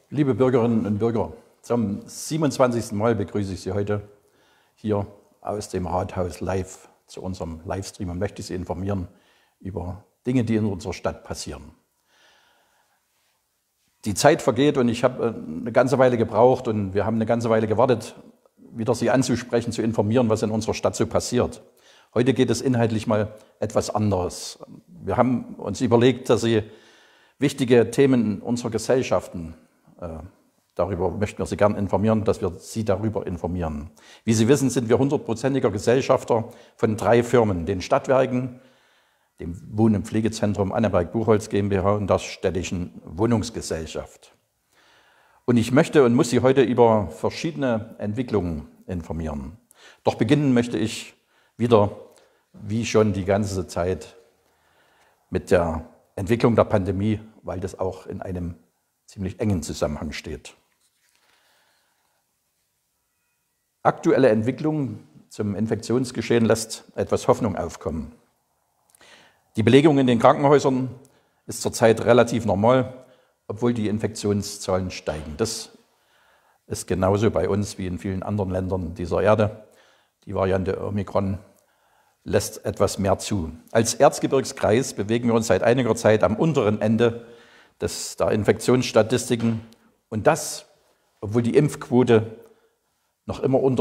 Liebe Bürgerinnen und Bürger, zum 27. Mal begrüße ich Sie heute hier aus dem Rathaus live zu unserem Livestream und möchte Sie informieren über Dinge, die in unserer Stadt passieren. Die Zeit vergeht und ich habe eine ganze Weile gebraucht und wir haben eine ganze Weile gewartet, wieder Sie anzusprechen, zu informieren, was in unserer Stadt so passiert. Heute geht es inhaltlich mal etwas anderes. Wir haben uns überlegt, dass Sie wichtige Themen unserer Gesellschaften, darüber möchten wir Sie gern informieren, dass wir Sie darüber informieren. Wie Sie wissen, sind wir 100%iger Gesellschafter von 3 Firmen, den Stadtwerken, dem Wohn- und Pflegezentrum Annaberg-Buchholz GmbH und der Städtischen Wohnungsgesellschaft. Und ich möchte und muss Sie heute über verschiedene Entwicklungen informieren. Doch beginnen möchte ich wieder, wie schon die ganze Zeit, mit der Entwicklung der Pandemie, weil das auch in einem ziemlich engen Zusammenhang steht. Aktuelle Entwicklung zum Infektionsgeschehen lässt etwas Hoffnung aufkommen. Die Belegung in den Krankenhäusern ist zurzeit relativ normal, obwohl die Infektionszahlen steigen. Das ist genauso bei uns wie in vielen anderen Ländern dieser Erde. Die Variante Omikron lässt etwas mehr zu. Als Erzgebirgskreis bewegen wir uns seit einiger Zeit am unteren Ende der Infektionsstatistiken und das, obwohl die Impfquote noch immer unter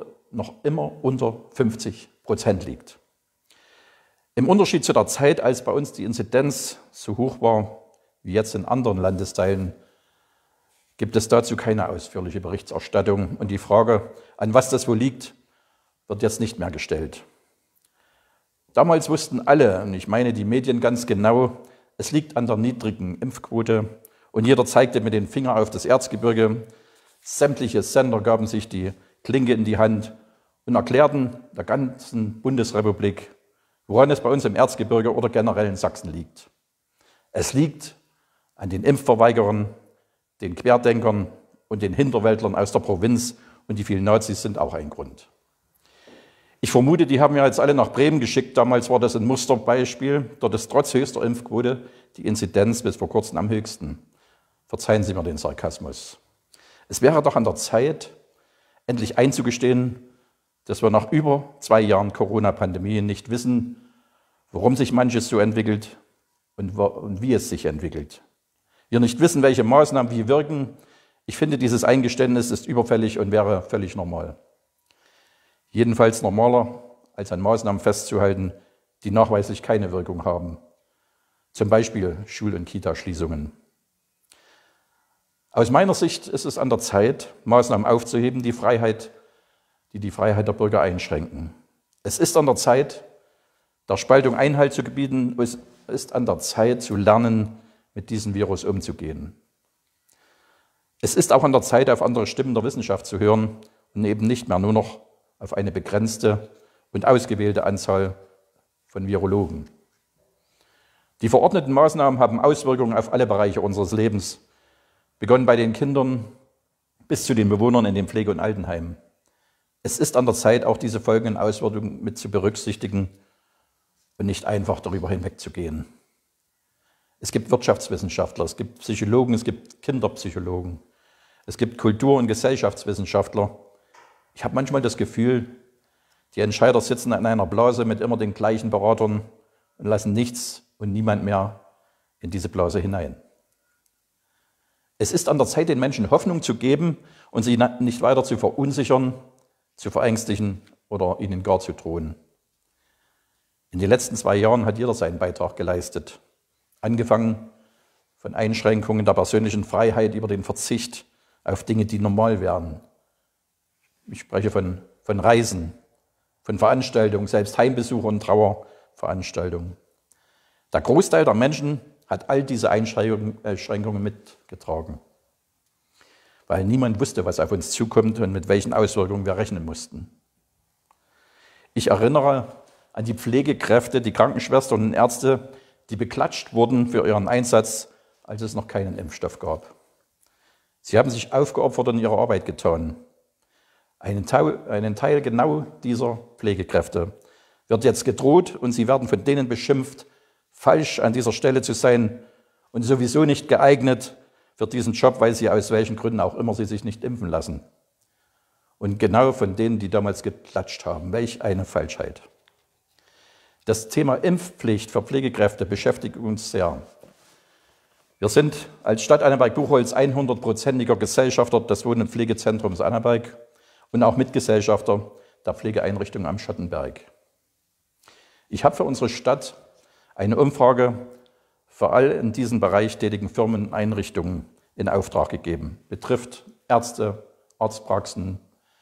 50% liegt. Im Unterschied zu der Zeit, als bei uns die Inzidenz so hoch war wie jetzt in anderen Landesteilen, gibt es dazu keine ausführliche Berichterstattung und die Frage, an was das wohl liegt, wird jetzt nicht mehr gestellt. Damals wussten alle, und ich meine die Medien ganz genau, es liegt an der niedrigen Impfquote und jeder zeigte mit dem Finger auf das Erzgebirge. Sämtliche Sender gaben sich die Klinke in die Hand und erklärten der ganzen Bundesrepublik, woran es bei uns im Erzgebirge oder generell in Sachsen liegt. Es liegt an den Impfverweigerern, den Querdenkern und den Hinterwäldlern aus der Provinz und die vielen Nazis sind auch ein Grund. Ich vermute, die haben wir jetzt alle nach Bremen geschickt. Damals war das ein Musterbeispiel. Dort ist trotz höchster Impfquote die Inzidenz bis vor kurzem am höchsten. Verzeihen Sie mir den Sarkasmus. Es wäre doch an der Zeit, endlich einzugestehen, dass wir nach über 2 Jahren Corona-Pandemie nicht wissen, warum sich manches so entwickelt und wie es sich entwickelt. Wir nicht wissen, welche Maßnahmen wie wirken. Ich finde, dieses Eingeständnis ist überfällig und wäre völlig normal. Jedenfalls normaler, als an Maßnahmen festzuhalten, die nachweislich keine Wirkung haben. Zum Beispiel Schul- und Kita-Schließungen. Aus meiner Sicht ist es an der Zeit, Maßnahmen aufzuheben, die die Freiheit der Bürger einschränken. Es ist an der Zeit, der Spaltung Einhalt zu gebieten. Es ist an der Zeit, zu lernen, mit diesem Virus umzugehen. Es ist auch an der Zeit, auf andere Stimmen der Wissenschaft zu hören und eben nicht mehr nur noch auf eine begrenzte und ausgewählte Anzahl von Virologen. Die verordneten Maßnahmen haben Auswirkungen auf alle Bereiche unseres Lebens, begonnen bei den Kindern bis zu den Bewohnern in den Pflege- und Altenheimen. Es ist an der Zeit, auch diese Folgen und Auswirkungen mit zu berücksichtigen und nicht einfach darüber hinwegzugehen. Es gibt Wirtschaftswissenschaftler, es gibt Psychologen, es gibt Kinderpsychologen, es gibt Kultur- und Gesellschaftswissenschaftler. Ich habe manchmal das Gefühl, die Entscheider sitzen in einer Blase mit immer den gleichen Beratern und lassen nichts und niemand mehr in diese Blase hinein. Es ist an der Zeit, den Menschen Hoffnung zu geben und sie nicht weiter zu verunsichern, zu verängstigen oder ihnen gar zu drohen. In den letzten 2 Jahren hat jeder seinen Beitrag geleistet. Angefangen von Einschränkungen der persönlichen Freiheit über den Verzicht auf Dinge, die normal wären. Ich spreche von Reisen, von Veranstaltungen, selbst Heimbesuche und Trauerveranstaltungen. Der Großteil der Menschen hat all diese Einschränkungen mitgetragen, weil niemand wusste, was auf uns zukommt und mit welchen Auswirkungen wir rechnen mussten. Ich erinnere an die Pflegekräfte, die Krankenschwestern und Ärzte, die beklatscht wurden für ihren Einsatz, als es noch keinen Impfstoff gab. Sie haben sich aufgeopfert und ihre Arbeit getan. Einen Teil genau dieser Pflegekräfte wird jetzt gedroht und sie werden von denen beschimpft, falsch an dieser Stelle zu sein und sowieso nicht geeignet, für diesen Job, weil sie aus welchen Gründen auch immer sie sich nicht impfen lassen. Und genau von denen, die damals geklatscht haben. Welch eine Falschheit. Das Thema Impfpflicht für Pflegekräfte beschäftigt uns sehr. Wir sind als Stadt Annaberg-Buchholz 100%iger Gesellschafter des Wohn- und Pflegezentrums Annaberg und auch Mitgesellschafter der Pflegeeinrichtung am Schottenberg. Ich habe für unsere Stadt eine Umfrage für alle in diesem Bereich tätigen Firmen und Einrichtungen in Auftrag gegeben. Betrifft Ärzte, Arztpraxen,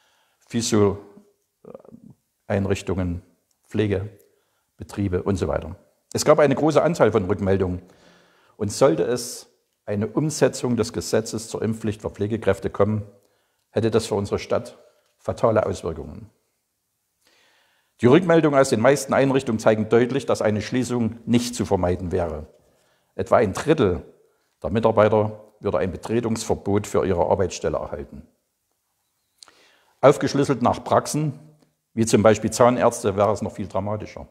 Physio-Einrichtungen, Pflegebetriebe und so weiter. Es gab eine große Anzahl von Rückmeldungen. Und sollte es eine Umsetzung des Gesetzes zur Impfpflicht für Pflegekräfte kommen, hätte das für unsere Stadt fatale Auswirkungen. Die Rückmeldungen aus den meisten Einrichtungen zeigen deutlich, dass eine Schließung nicht zu vermeiden wäre. Etwa ein Drittel der Mitarbeiter würde ein Betretungsverbot für ihre Arbeitsstelle erhalten. Aufgeschlüsselt nach Praxen, wie zum Beispiel Zahnärzte, wäre es noch viel dramatischer.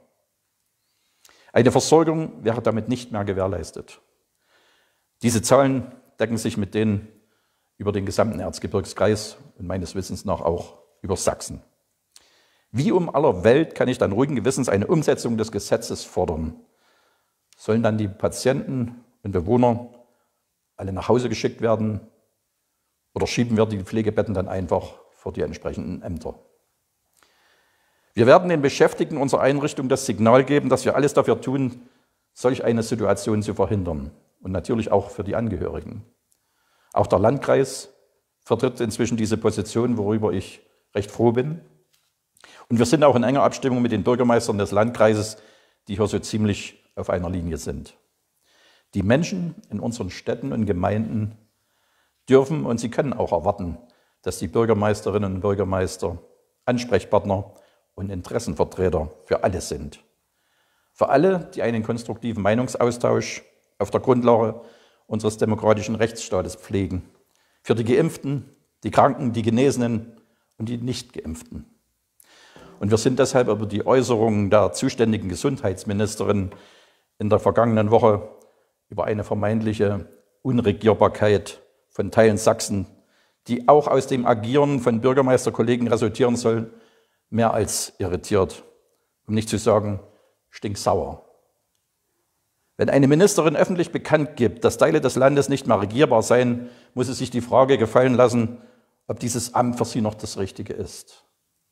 Eine Versorgung wäre damit nicht mehr gewährleistet. Diese Zahlen decken sich mit denen über den gesamten Erzgebirgskreis und meines Wissens nach auch über Sachsen. Wie um aller Welt kann ich dann ruhigen Gewissens eine Umsetzung des Gesetzes fordern? Sollen dann die Patienten und Bewohner alle nach Hause geschickt werden oder schieben wir die Pflegebetten dann einfach vor die entsprechenden Ämter? Wir werden den Beschäftigten unserer Einrichtung das Signal geben, dass wir alles dafür tun, solch eine Situation zu verhindern. Und natürlich auch für die Angehörigen. Auch der Landkreis vertritt inzwischen diese Position, worüber ich recht froh bin. Und wir sind auch in enger Abstimmung mit den Bürgermeistern des Landkreises, die hier so ziemlich auf einer Linie sind. Die Menschen in unseren Städten und Gemeinden dürfen und sie können auch erwarten, dass die Bürgermeisterinnen und Bürgermeister Ansprechpartner und Interessenvertreter für alle sind. Für alle, die einen konstruktiven Meinungsaustausch auf der Grundlage unseres demokratischen Rechtsstaates pflegen. Für die Geimpften, die Kranken, die Genesenen und die Nicht-Geimpften. Und wir sind deshalb über die Äußerungen der zuständigen Gesundheitsministerin in der vergangenen Woche über eine vermeintliche Unregierbarkeit von Teilen Sachsen, die auch aus dem Agieren von Bürgermeisterkollegen resultieren soll, mehr als irritiert, um nicht zu sagen stinksauer. Wenn eine Ministerin öffentlich bekannt gibt, dass Teile des Landes nicht mehr regierbar seien, muss sie sich die Frage gefallen lassen, ob dieses Amt für sie noch das Richtige ist.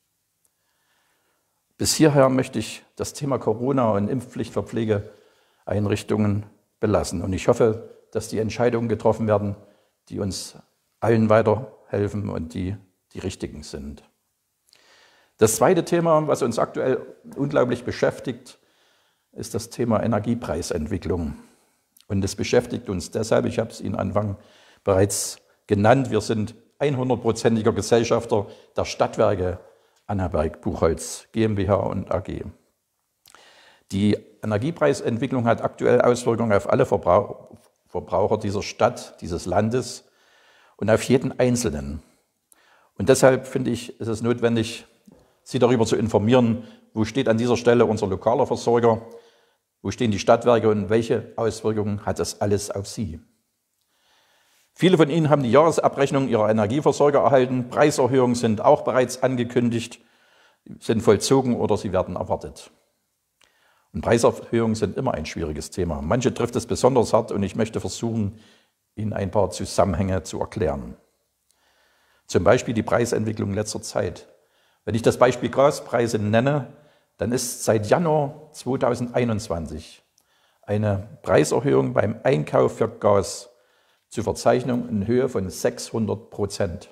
Bis hierher möchte ich das Thema Corona und Impfpflicht für Pflegeeinrichtungen belassen. Und ich hoffe, dass die Entscheidungen getroffen werden, die uns allen weiterhelfen und die richtigen sind. Das zweite Thema, was uns aktuell unglaublich beschäftigt, ist das Thema Energiepreisentwicklung. Und es beschäftigt uns deshalb, ich habe es Ihnen Anfang bereits genannt, wir sind 100%iger Gesellschafter der Stadtwerke Annaberg-Buchholz GmbH und AG. Die Energiepreisentwicklung hat aktuell Auswirkungen auf alle Verbraucher dieser Stadt, dieses Landes und auf jeden Einzelnen. Und deshalb finde ich, ist es notwendig, Sie darüber zu informieren, wo steht an dieser Stelle unser lokaler Versorger, wo stehen die Stadtwerke und welche Auswirkungen hat das alles auf Sie. Viele von Ihnen haben die Jahresabrechnung ihrer Energieversorger erhalten. Preiserhöhungen sind auch bereits angekündigt, sind vollzogen oder sie werden erwartet. Und Preiserhöhungen sind immer ein schwieriges Thema. Manche trifft es besonders hart und ich möchte versuchen, Ihnen ein paar Zusammenhänge zu erklären. Zum Beispiel die Preisentwicklung in letzter Zeit. Wenn ich das Beispiel Gaspreise nenne, dann ist seit Januar 2021 eine Preiserhöhung beim Einkauf für Gas zu verzeichnen in Höhe von 600%.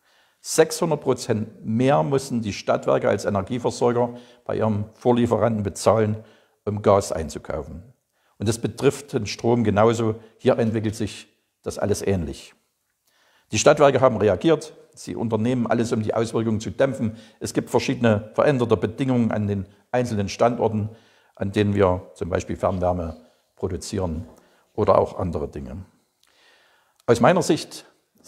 600% mehr mussten die Stadtwerke als Energieversorger bei ihrem Vorlieferanten bezahlen, um Gas einzukaufen. Und das betrifft den Strom genauso. Hier entwickelt sich das alles ähnlich. Die Stadtwerke haben reagiert. Sie unternehmen alles, um die Auswirkungen zu dämpfen. Es gibt verschiedene veränderte Bedingungen an den einzelnen Standorten, an denen wir zum Beispiel Fernwärme produzieren oder auch andere Dinge. Aus meiner Sicht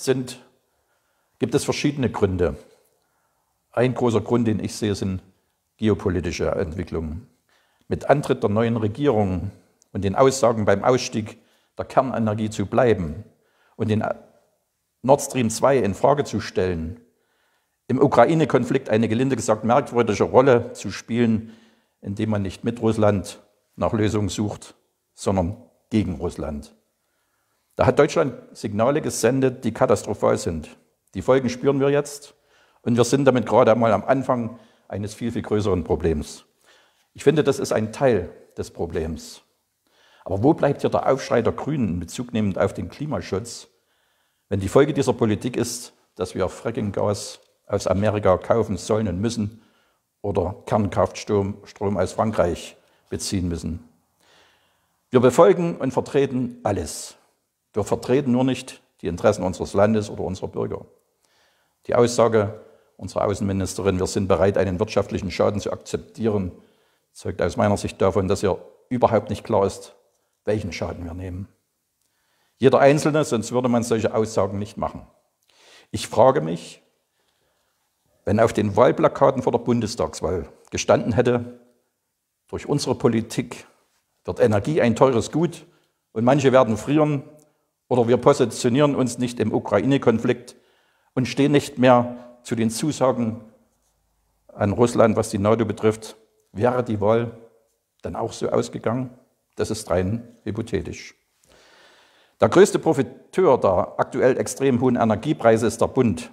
gibt es verschiedene Gründe. Ein großer Grund, den ich sehe, sind geopolitische Entwicklungen. Mit Antritt der neuen Regierung und den Aussagen beim Ausstieg der Kernenergie zu bleiben und den Nord Stream 2 in Frage zu stellen, im Ukraine-Konflikt eine gelinde gesagt merkwürdige Rolle zu spielen, indem man nicht mit Russland nach Lösungen sucht, sondern gegen Russland. Da hat Deutschland Signale gesendet, die katastrophal sind. Die Folgen spüren wir jetzt und wir sind damit gerade einmal am Anfang eines viel, viel größeren Problems. Ich finde, das ist ein Teil des Problems. Aber wo bleibt hier der Aufschrei der Grünen in Bezug nehmend auf den Klimaschutz, wenn die Folge dieser Politik ist, dass wir Fracking-Gas aus Amerika kaufen sollen und müssen oder Kernkraftstrom aus Frankreich beziehen müssen? Wir befolgen und vertreten alles. Wir vertreten nur nicht die Interessen unseres Landes oder unserer Bürger. Die Aussage unserer Außenministerin, wir sind bereit, einen wirtschaftlichen Schaden zu akzeptieren, zeugt aus meiner Sicht davon, dass ihr überhaupt nicht klar ist, welchen Schaden wir nehmen. Jeder Einzelne, sonst würde man solche Aussagen nicht machen. Ich frage mich, wenn auf den Wahlplakaten vor der Bundestagswahl gestanden hätte, durch unsere Politik wird Energie ein teures Gut und manche werden frieren, oder wir positionieren uns nicht im Ukraine-Konflikt und stehen nicht mehr zu den Zusagen an Russland, was die NATO betrifft, wäre die Wahl dann auch so ausgegangen? Das ist rein hypothetisch. Der größte Profiteur der aktuell extrem hohen Energiepreise ist der Bund.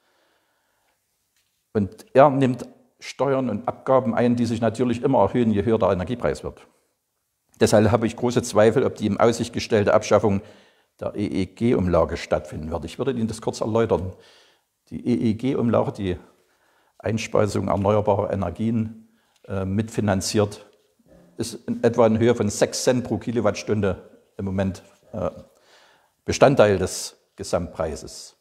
Und er nimmt Steuern und Abgaben ein, die sich natürlich immer erhöhen, je höher der Energiepreis wird. Deshalb habe ich große Zweifel, ob die im Aussicht gestellte Abschaffung der EEG-Umlage stattfinden wird. Ich würde Ihnen das kurz erläutern. Die EEG-Umlage, die Einspeisung erneuerbarer Energien mitfinanziert, ist in etwa in Höhe von 6 Cent pro Kilowattstunde im Moment Bestandteil des Gesamtpreises.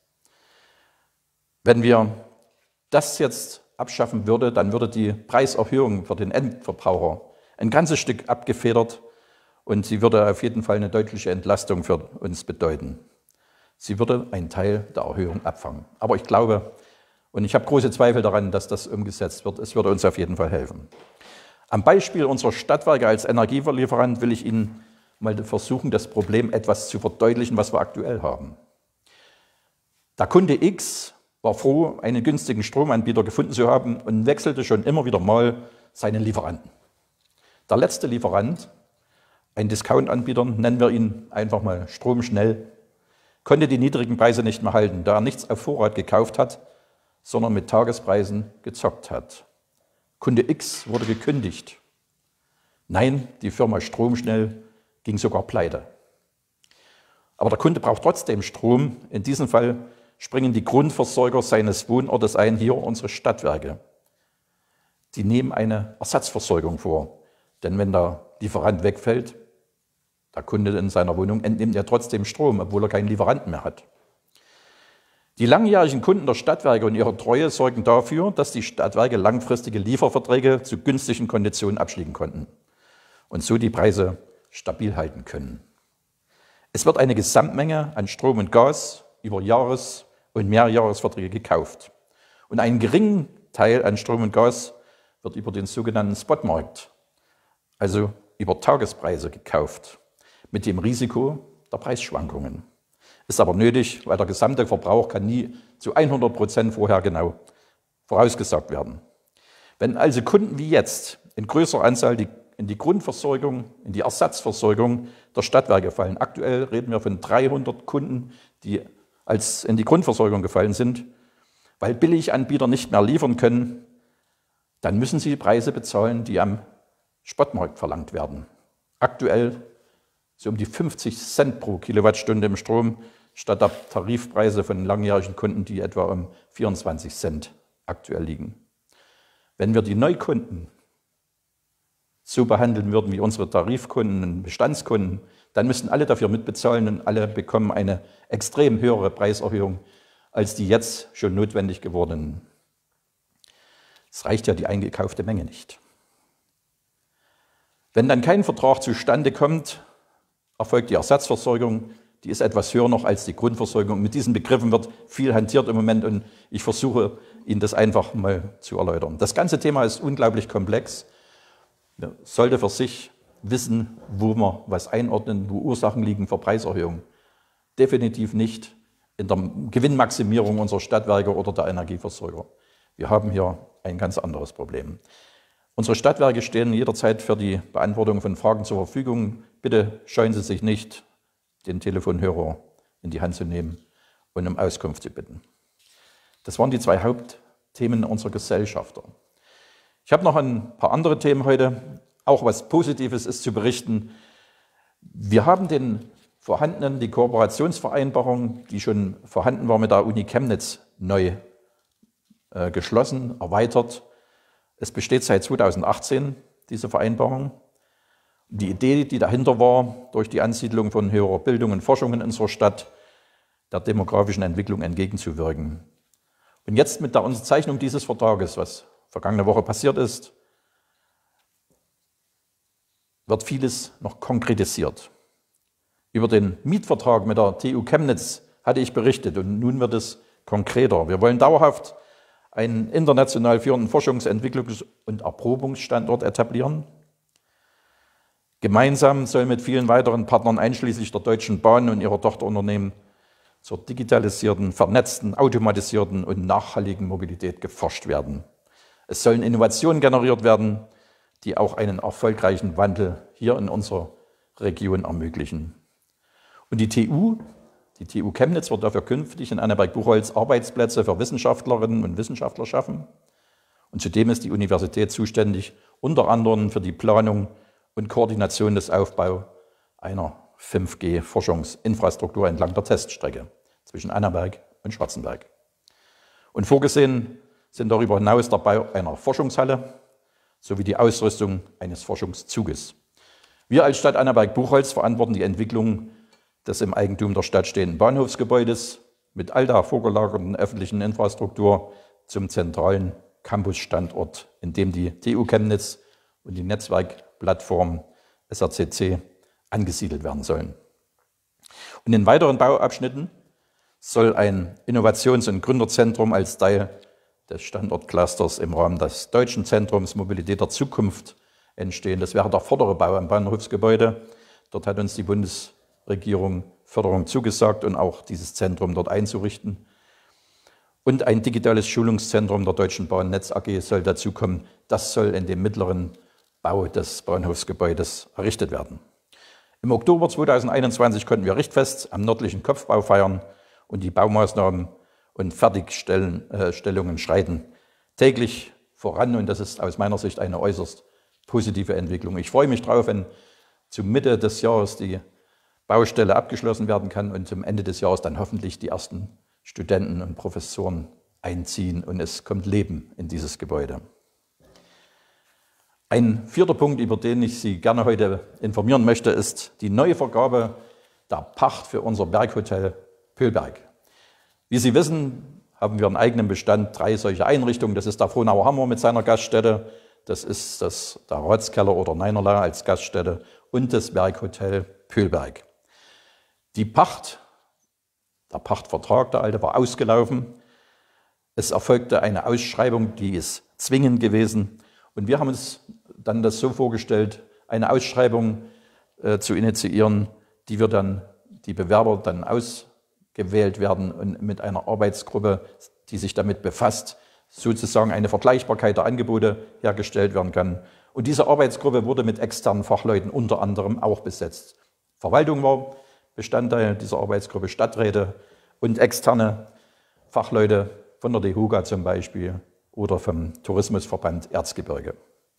Wenn wir das jetzt abschaffen würden, dann würde die Preiserhöhung für den Endverbraucher ein ganzes Stück abgefedert und sie würde auf jeden Fall eine deutliche Entlastung für uns bedeuten. Sie würde einen Teil der Erhöhung abfangen. Aber ich glaube, und ich habe große Zweifel daran, dass das umgesetzt wird, es würde uns auf jeden Fall helfen. Am Beispiel unserer Stadtwerke als Energielieferant will ich Ihnen mal versuchen, das Problem etwas zu verdeutlichen, was wir aktuell haben. Der Kunde X war froh, einen günstigen Stromanbieter gefunden zu haben und wechselte schon immer wieder mal seinen Lieferanten. Der letzte Lieferant, ein Discount-Anbieter, nennen wir ihn einfach mal Stromschnell, konnte die niedrigen Preise nicht mehr halten, da er nichts auf Vorrat gekauft hat, sondern mit Tagespreisen gezockt hat. Kunde X wurde gekündigt. Nein, die Firma Stromschnell ging sogar pleite. Aber der Kunde braucht trotzdem Strom. In diesem Fall springen die Grundversorger seines Wohnortes ein, hier unsere Stadtwerke. Die nehmen eine Ersatzversorgung vor. Denn wenn der Lieferant wegfällt, der Kunde in seiner Wohnung, entnimmt er trotzdem Strom, obwohl er keinen Lieferanten mehr hat. Die langjährigen Kunden der Stadtwerke und ihre Treue sorgen dafür, dass die Stadtwerke langfristige Lieferverträge zu günstigen Konditionen abschließen konnten und so die Preise stabil halten können. Es wird eine Gesamtmenge an Strom und Gas über Jahres- und Mehrjahresverträge gekauft. Und einen geringen Teil an Strom und Gas wird über den sogenannten Spotmarkt, also über Tagespreise gekauft, mit dem Risiko der Preisschwankungen. Ist aber nötig, weil der gesamte Verbrauch kann nie zu 100% vorher genau vorausgesagt werden. Wenn also Kunden wie jetzt in größerer Anzahl in die Grundversorgung, in die Ersatzversorgung der Stadtwerke fallen, aktuell reden wir von 300 Kunden, die in die Grundversorgung gefallen sind, weil Billiganbieter nicht mehr liefern können, dann müssen sie Preise bezahlen, die am Spotmarkt verlangt werden. Aktuell so um die 50 Cent pro Kilowattstunde im Strom, statt der Tarifpreise von langjährigen Kunden, die etwa um 24 Cent aktuell liegen. Wenn wir die Neukunden so behandeln würden wie unsere Tarifkunden und Bestandskunden, dann müssten alle dafür mitbezahlen und alle bekommen eine extrem höhere Preiserhöhung als die jetzt schon notwendig gewordenen. Es reicht ja die eingekaufte Menge nicht. Wenn dann kein Vertrag zustande kommt, erfolgt die Ersatzversorgung, die ist etwas höher noch als die Grundversorgung. Mit diesen Begriffen wird viel hantiert im Moment und ich versuche, Ihnen das einfach mal zu erläutern. Das ganze Thema ist unglaublich komplex. Man sollte für sich wissen, wo man was einordnen, wo Ursachen liegen für Preiserhöhungen. definitiv nicht in der Gewinnmaximierung unserer Stadtwerke oder der Energieversorger. Wir haben hier ein ganz anderes Problem. Unsere Stadtwerke stehen jederzeit für die Beantwortung von Fragen zur Verfügung. Bitte scheuen Sie sich nicht, den Telefonhörer in die Hand zu nehmen und um Auskunft zu bitten. Das waren die zwei Hauptthemen unserer Gesellschafter. Ich habe noch ein paar andere Themen heute. Auch was Positives ist zu berichten. Wir haben die Kooperationsvereinbarung, die schon vorhanden war, mit der Uni Chemnitz neu geschlossen, erweitert. Es besteht seit 2018 diese Vereinbarung. Die Idee, die dahinter war, durch die Ansiedlung von höherer Bildung und Forschung in unserer Stadt der demografischen Entwicklung entgegenzuwirken. Und jetzt mit der Unterzeichnung dieses Vertrages, was vergangene Woche passiert ist, wird vieles noch konkretisiert. Über den Mietvertrag mit der TU Chemnitz hatte ich berichtet und nun wird es konkreter. Wir wollen dauerhaft einen international führenden Forschungs-, Entwicklungs- und Erprobungsstandort etablieren. Gemeinsam soll mit vielen weiteren Partnern einschließlich der Deutschen Bahn und ihrer Tochterunternehmen zur digitalisierten, vernetzten, automatisierten und nachhaltigen Mobilität geforscht werden. Es sollen Innovationen generiert werden, die auch einen erfolgreichen Wandel hier in unserer Region ermöglichen. Und die TU Chemnitz wird dafür künftig in Annaberg-Buchholz Arbeitsplätze für Wissenschaftlerinnen und Wissenschaftler schaffen. Und zudem ist die Universität zuständig unter anderem für die Planung und Koordination des Aufbaus einer 5G-Forschungsinfrastruktur entlang der Teststrecke zwischen Annaberg und Schwarzenberg. Und vorgesehen sind darüber hinaus der Bau einer Forschungshalle sowie die Ausrüstung eines Forschungszuges. Wir als Stadt Annaberg-Buchholz verantworten die Entwicklung des im Eigentum der Stadt stehenden Bahnhofsgebäudes mit all der vorgelagerten öffentlichen Infrastruktur zum zentralen Campusstandort, in dem die TU Chemnitz und die Netzwerkplattform SRCC angesiedelt werden sollen. Und in weiteren Bauabschnitten soll ein Innovations- und Gründerzentrum als Teil des Standortclusters im Rahmen des Deutschen Zentrums Mobilität der Zukunft entstehen. Das wäre der vordere Bau am Bahnhofsgebäude. Dort hat uns die Bundesregierung Förderung zugesagt und auch dieses Zentrum dort einzurichten. Und ein digitales Schulungszentrum der Deutschen Bahn Netz AG soll dazukommen. Das soll in dem mittleren Bau des Bahnhofsgebäudes errichtet werden. Im Oktober 2021 konnten wir Richtfest am nördlichen Kopfbau feiern und die Baumaßnahmen und Fertigstellungen schreiten täglich voran. Und das ist aus meiner Sicht eine äußerst positive Entwicklung. Ich freue mich darauf, wenn zur Mitte des Jahres die Baustelle abgeschlossen werden kann und zum Ende des Jahres dann hoffentlich die ersten Studenten und Professoren einziehen und es kommt Leben in dieses Gebäude. Ein vierter Punkt, über den ich Sie gerne heute informieren möchte, ist die neue Vergabe der Pacht für unser Berghotel Pöhlberg. Wie Sie wissen, haben wir im eigenen Bestand 3 solche Einrichtungen. Das ist der Frohnauer Hammer mit seiner Gaststätte, das ist der Ratskeller oder Neinerlei als Gaststätte und das Berghotel Pöhlberg. Der Pachtvertrag, der alte, war ausgelaufen. Es erfolgte eine Ausschreibung, die ist zwingend gewesen. Und wir haben uns dann das so vorgestellt, eine Ausschreibung zu initiieren, die Bewerber dann ausgewählt werden und mit einer Arbeitsgruppe, die sich damit befasst, sozusagen eine Vergleichbarkeit der Angebote hergestellt werden kann. Und diese Arbeitsgruppe wurde mit externen Fachleuten unter anderem auch besetzt. Verwaltung war Bestandteil dieser Arbeitsgruppe, Stadträte und externe Fachleute von der DEHOGA zum Beispiel oder vom Tourismusverband Erzgebirge.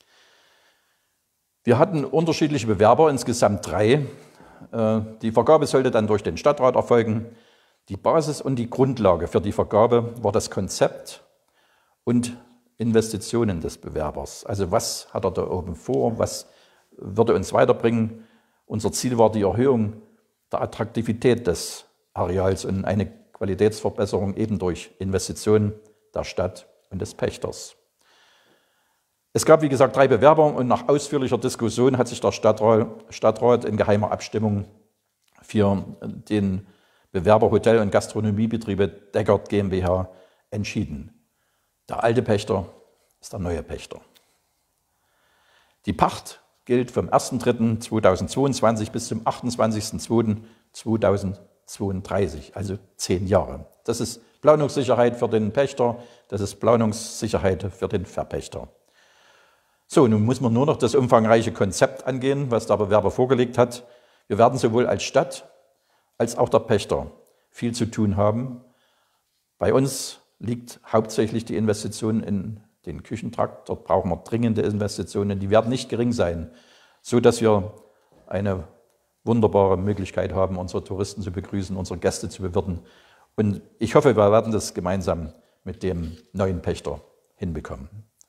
Wir hatten unterschiedliche Bewerber, insgesamt 3. Die Vergabe sollte dann durch den Stadtrat erfolgen. Die Basis und die Grundlage für die Vergabe war das Konzept und Investitionen des Bewerbers. Also was hat er da oben vor, was würde uns weiterbringen? Unser Ziel war die Erhöhung der Attraktivität des Areals und eine Qualitätsverbesserung eben durch Investitionen der Stadt und des Pächters. Es gab, wie gesagt, 3 Bewerber und nach ausführlicher Diskussion hat sich der Stadtrat in geheimer Abstimmung für den Bewerber Hotel- und Gastronomiebetriebe Deckert GmbH entschieden. Der alte Pächter ist der neue Pächter. Die Pacht gilt vom 1.3.2022 bis zum 28.2.2022. 32, also 10 Jahre. Das ist Planungssicherheit für den Pächter, das ist Planungssicherheit für den Verpächter. So, nun muss man nur noch das umfangreiche Konzept angehen, was der Bewerber vorgelegt hat. Wir werden sowohl als Stadt als auch der Pächter viel zu tun haben. Bei uns liegt hauptsächlich die Investition in den Küchentrakt. Dort brauchen wir dringende Investitionen. Die werden nicht gering sein, so dass wir eine wunderbare Möglichkeit haben, unsere Touristen zu begrüßen, unsere Gäste zu bewirten. Und ich hoffe, wir werden das gemeinsam mit dem neuen Pächter hinbekommen.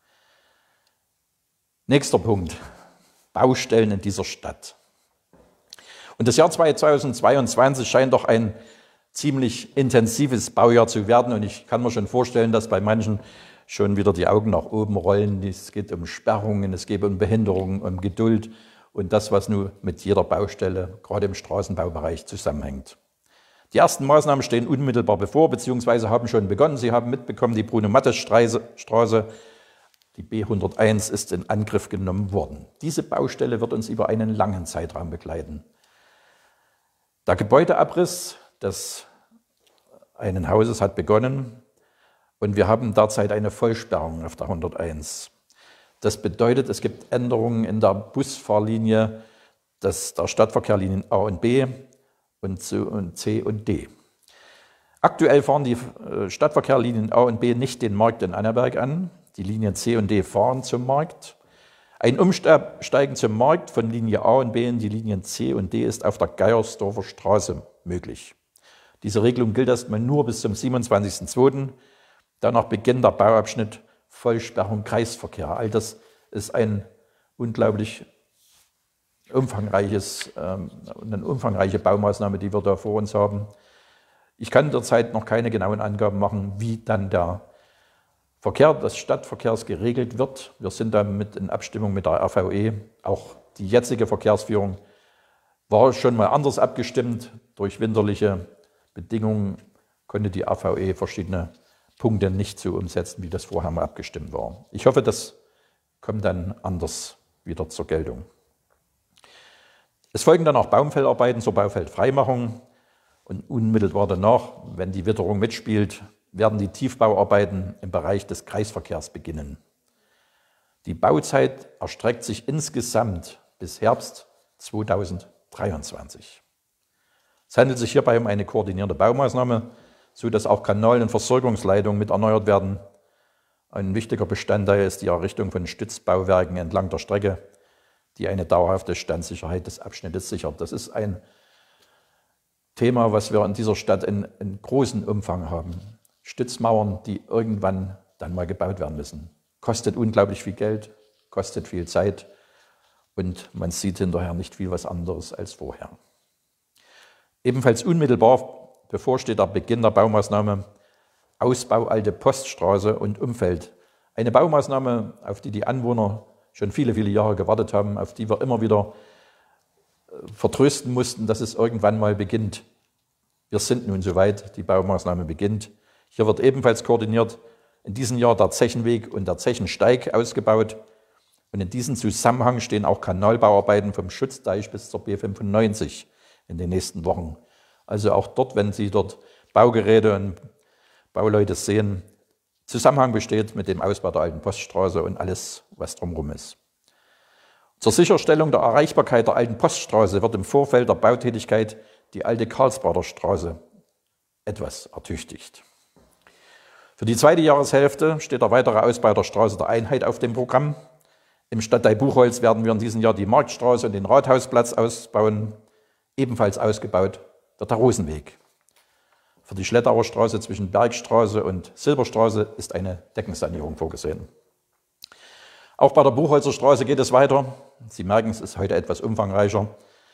Nächster Punkt, Baustellen in dieser Stadt. Und das Jahr 2022 scheint doch ein ziemlich intensives Baujahr zu werden. Und ich kann mir schon vorstellen, dass bei manchen schon wieder die Augen nach oben rollen. Es geht um Sperrungen, es geht um Behinderungen, um Geduld und das, was nun mit jeder Baustelle, gerade im Straßenbaubereich, zusammenhängt. Die ersten Maßnahmen stehen unmittelbar bevor, beziehungsweise haben schon begonnen. Sie haben mitbekommen, die Bruno-Mattes-Straße, die B101, ist in Angriff genommen worden. Diese Baustelle wird uns über einen langen Zeitraum begleiten. Der Gebäudeabriss des einen Hauses hat begonnen und wir haben derzeit eine Vollsperrung auf der 101. Das bedeutet, es gibt Änderungen in der Busfahrlinie der Stadtverkehrlinien A und B und C und D. Aktuell fahren die Stadtverkehrlinien A und B nicht den Markt in Annaberg an. Die Linien C und D fahren zum Markt. Ein Umsteigen zum Markt von Linie A und B in die Linien C und D ist auf der Geiersdorfer Straße möglich. Diese Regelung gilt erstmal nur bis zum 27.02. Danach beginnt der Bauabschnitt Vollsperrung Kreisverkehr. All das ist eine umfangreiche Baumaßnahme, die wir da vor uns haben. Ich kann derzeit noch keine genauen Angaben machen, wie dann der Verkehr des Stadtverkehrs geregelt wird. Wir sind damit in Abstimmung mit der RVE. Auch die jetzige Verkehrsführung war schon mal anders abgestimmt. Durch winterliche Bedingungen konnte die RVE verschiedene Punkte nicht so umsetzen, wie das vorher mal abgestimmt war. Ich hoffe, das kommt dann anders wieder zur Geltung. Es folgen dann auch Baumfellarbeiten zur Baufeldfreimachung und unmittelbar danach, wenn die Witterung mitspielt, werden die Tiefbauarbeiten im Bereich des Kreisverkehrs beginnen. Die Bauzeit erstreckt sich insgesamt bis Herbst 2023. Es handelt sich hierbei um eine koordinierte Baumaßnahme, sodass auch Kanal- und Versorgungsleitungen mit erneuert werden. Ein wichtiger Bestandteil ist die Errichtung von Stützbauwerken entlang der Strecke, die eine dauerhafte Standsicherheit des Abschnittes sichert. Das ist ein Thema, was wir in dieser Stadt in großem Umfang haben. Stützmauern, die irgendwann dann mal gebaut werden müssen. Kostet unglaublich viel Geld, kostet viel Zeit und man sieht hinterher nicht viel was anderes als vorher. Ebenfalls unmittelbar bevorsteht der Beginn der Baumaßnahme Ausbau Alte Poststraße und Umfeld. Eine Baumaßnahme, auf die die Anwohner schon viele, viele Jahre gewartet haben, auf die wir immer wieder vertrösten mussten, dass es irgendwann mal beginnt. Wir sind nun soweit, die Baumaßnahme beginnt. Hier wird ebenfalls koordiniert in diesem Jahr der Zechenweg und der Zechensteig ausgebaut. Und in diesem Zusammenhang stehen auch Kanalbauarbeiten vom Schutzdeich bis zur B95 in den nächsten Wochen. Also auch dort, wenn Sie dort Baugeräte und Bauleute sehen, Zusammenhang besteht mit dem Ausbau der Alten Poststraße und alles, was drumherum ist. Zur Sicherstellung der Erreichbarkeit der Alten Poststraße wird im Vorfeld der Bautätigkeit die alte Karlsbader Straße etwas ertüchtigt. Für die zweite Jahreshälfte steht der weitere Ausbau der Straße der Einheit auf dem Programm. Im Stadtteil Buchholz werden wir in diesem Jahr die Marktstraße und den Rathausplatz ausbauen. Ebenfalls ausgebaut wird der Rosenweg. Für die Schlettauer Straße zwischen Bergstraße und Silberstraße ist eine Deckensanierung vorgesehen. Auch bei der Buchholzer Straße geht es weiter. Sie merken, es ist heute etwas umfangreicher.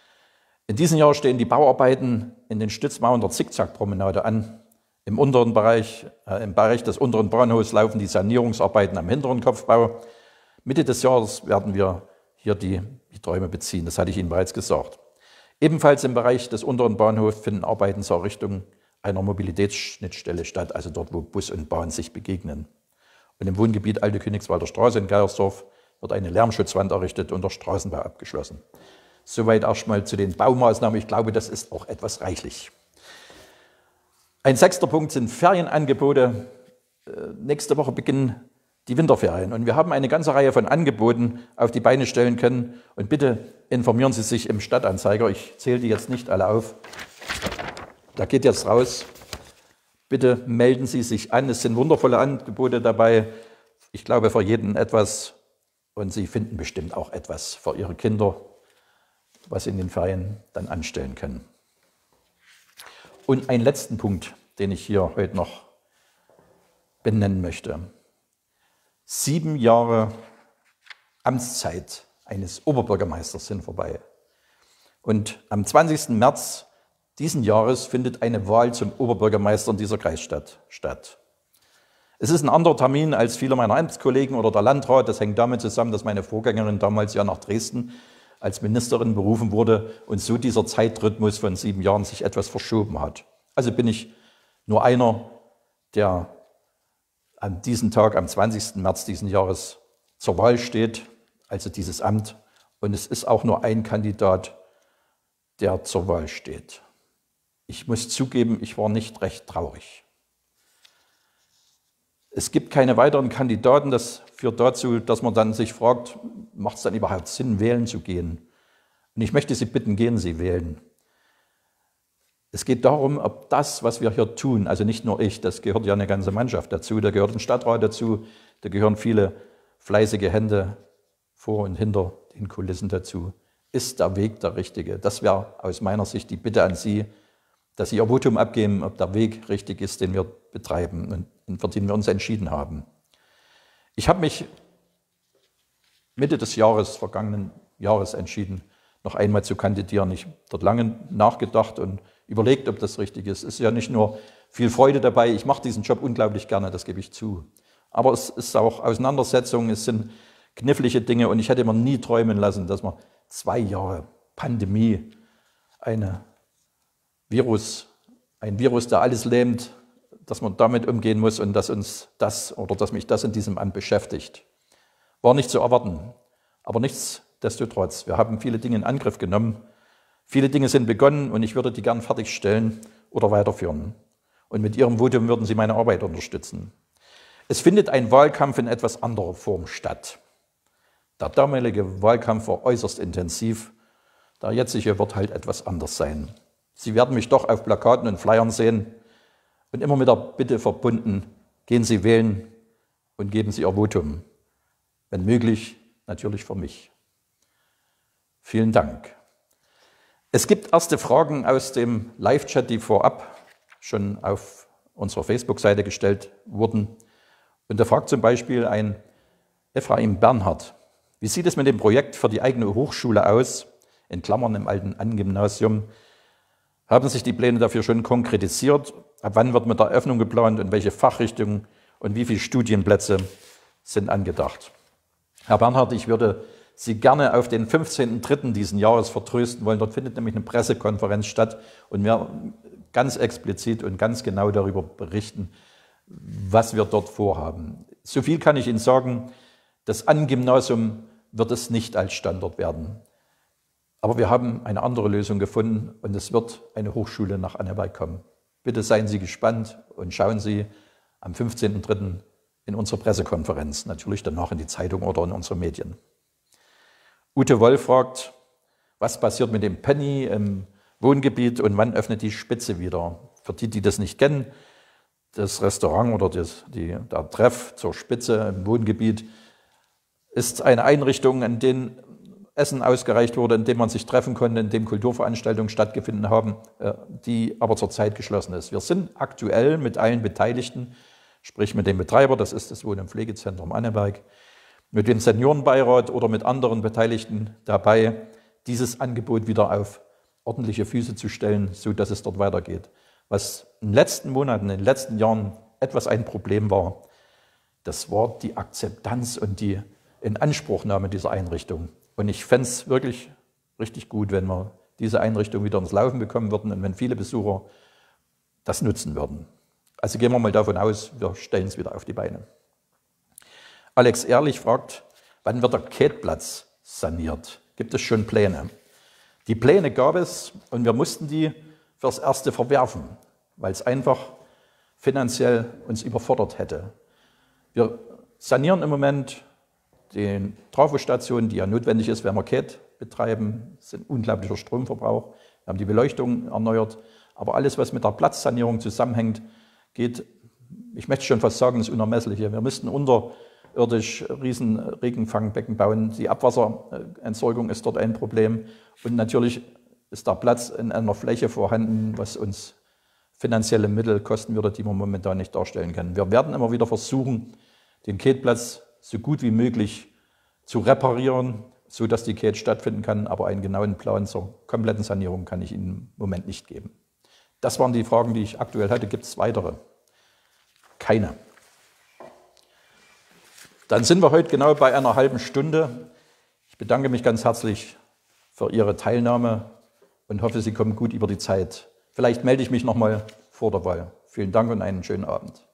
In diesem Jahr stehen die Bauarbeiten in den Stützmauern der Zickzackpromenade an. Im Bereich des unteren Bahnhofs laufen die Sanierungsarbeiten am hinteren Kopfbau. Mitte des Jahres werden wir hier die Träume beziehen, das hatte ich Ihnen bereits gesagt. Ebenfalls im Bereich des unteren Bahnhofs finden Arbeiten zur Errichtung einer Mobilitätsschnittstelle statt, also dort, wo Bus und Bahn sich begegnen. Und im Wohngebiet Alte Königswalder Straße in Geiersdorf wird eine Lärmschutzwand errichtet und der Straßenbau abgeschlossen. Soweit erstmal zu den Baumaßnahmen. Ich glaube, das ist auch etwas reichlich. Ein 6. Punkt sind Ferienangebote. Nächste Woche beginnen die Winterferien und wir haben eine ganze Reihe von Angeboten auf die Beine stellen können. Und bitte informieren Sie sich im Stadtanzeiger. Ich zähle die jetzt nicht alle auf. Da geht jetzt raus. Bitte melden Sie sich an. Es sind wundervolle Angebote dabei. Ich glaube, für jeden etwas. Und Sie finden bestimmt auch etwas für Ihre Kinder, was Sie in den Ferien dann anstellen können. Und einen letzten Punkt, den ich hier heute noch benennen möchte. 7 Jahre Amtszeit eines Oberbürgermeisters sind vorbei. Und am 20. März diesen Jahres findet eine Wahl zum Oberbürgermeister in dieser Kreisstadt statt. Es ist ein anderer Termin als viele meiner Amtskollegen oder der Landrat. Das hängt damit zusammen, dass meine Vorgängerin damals ja nach Dresden als Ministerin berufen wurde und so dieser Zeitrhythmus von 7 Jahren sich etwas verschoben hat. Also bin ich nur einer, der an diesem Tag, am 20. März diesen Jahres, zur Wahl steht, also dieses Amt. Und es ist auch nur ein Kandidat, der zur Wahl steht. Ich muss zugeben, ich war nicht recht traurig. Es gibt keine weiteren Kandidaten. Das führt dazu, dass man dann sich fragt, macht es dann überhaupt Sinn, wählen zu gehen? Und ich möchte Sie bitten, gehen Sie wählen. Es geht darum, ob das, was wir hier tun, also nicht nur ich, das gehört ja eine ganze Mannschaft dazu, da gehört ein Stadtrat dazu, da gehören viele fleißige Hände vor und hinter den Kulissen dazu. Ist der Weg der richtige? Das wäre aus meiner Sicht die Bitte an Sie, dass Sie Ihr Votum abgeben, ob der Weg richtig ist, den wir betreiben und für den wir uns entschieden haben. Ich habe mich Mitte des vergangenen Jahres entschieden, noch einmal zu kandidieren. Ich habe dort lange nachgedacht und überlegt, ob das richtig ist. Es ist ja nicht nur viel Freude dabei, ich mache diesen Job unglaublich gerne, das gebe ich zu. Aber es ist auch Auseinandersetzung, es sind knifflige Dinge und ich hätte mir nie träumen lassen, dass man 2 Jahre Pandemie, ein Virus, der alles lähmt, dass man damit umgehen muss und dass mich das in diesem Amt beschäftigt. War nicht zu erwarten, aber nichtsdestotrotz. Wir haben viele Dinge in Angriff genommen. Viele Dinge sind begonnen und ich würde die gern fertigstellen oder weiterführen. Und mit Ihrem Votum würden Sie meine Arbeit unterstützen. Es findet ein Wahlkampf in etwas anderer Form statt. Der damalige Wahlkampf war äußerst intensiv. Der jetzige wird halt etwas anders sein. Sie werden mich doch auf Plakaten und Flyern sehen und immer mit der Bitte verbunden, gehen Sie wählen und geben Sie Ihr Votum. Wenn möglich, natürlich für mich. Vielen Dank. Es gibt erste Fragen aus dem Live-Chat, die vorab schon auf unserer Facebook-Seite gestellt wurden. Und da fragt zum Beispiel ein Ephraim Bernhard, wie sieht es mit dem Projekt für die eigene Hochschule aus, in Klammern im alten An-Gymnasium? Haben sich die Pläne dafür schon konkretisiert? Ab wann wird mit der Eröffnung geplant und welche Fachrichtungen und wie viele Studienplätze sind angedacht? Herr Bernhard, ich würde Sie gerne auf den 15.03. diesen Jahres vertrösten wollen. Dort findet nämlich eine Pressekonferenz statt und wir ganz explizit und ganz genau darüber berichten, was wir dort vorhaben. So viel kann ich Ihnen sagen, das An-Gymnasium wird es nicht als Standort werden. Aber wir haben eine andere Lösung gefunden und es wird eine Hochschule nach Annaberg kommen. Bitte seien Sie gespannt und schauen Sie am 15.03. in unsere Pressekonferenz, natürlich danach in die Zeitung oder in unsere Medien. Ute Woll fragt, was passiert mit dem Penny im Wohngebiet und wann öffnet die Spitze wieder? Für die, die das nicht kennen, das Restaurant oder der Treff zur Spitze im Wohngebiet ist eine Einrichtung, in der Essen ausgereicht wurde, in dem man sich treffen konnte, in dem Kulturveranstaltungen stattgefunden haben, die aber zurzeit geschlossen ist. Wir sind aktuell mit allen Beteiligten, sprich mit dem Betreiber, das ist das Wohn- und Pflegezentrum Annaberg, mit dem Seniorenbeirat oder mit anderen Beteiligten dabei, dieses Angebot wieder auf ordentliche Füße zu stellen, sodass es dort weitergeht. Was in den letzten Monaten, in den letzten Jahren etwas ein Problem war, das war die Akzeptanz und die Inanspruchnahme dieser Einrichtung. Und ich fände es wirklich richtig gut, wenn wir diese Einrichtung wieder ins Laufen bekommen würden und wenn viele Besucher das nutzen würden. Also gehen wir mal davon aus, wir stellen es wieder auf die Beine. Alex Ehrlich fragt, wann wird der Kätplatz saniert? Gibt es schon Pläne? Die Pläne gab es und wir mussten die fürs Erste verwerfen, weil es einfach finanziell uns überfordert hätte. Wir sanieren im Moment die Trafostation, die ja notwendig ist, wenn wir CAT betreiben. Das ist ein unglaublicher Stromverbrauch. Wir haben die Beleuchtung erneuert. Aber alles, was mit der Platzsanierung zusammenhängt, geht, ich möchte schon fast sagen, das Unermessliche. Wir müssten unterirdisch riesen Regenfangbecken bauen. Die Abwasserentsorgung ist dort ein Problem. Und natürlich ist der Platz in einer Fläche vorhanden, was uns finanzielle Mittel kosten würde, die wir momentan nicht darstellen können. Wir werden immer wieder versuchen, den CAT-Platz so gut wie möglich zu reparieren, sodass die CAT stattfinden kann. Aber einen genauen Plan zur kompletten Sanierung kann ich Ihnen im Moment nicht geben. Das waren die Fragen, die ich aktuell hatte. Gibt es weitere? Keine. Dann sind wir heute genau bei einer halben Stunde. Ich bedanke mich ganz herzlich für Ihre Teilnahme und hoffe, Sie kommen gut über die Zeit. Vielleicht melde ich mich nochmal vor der Wahl. Vielen Dank und einen schönen Abend.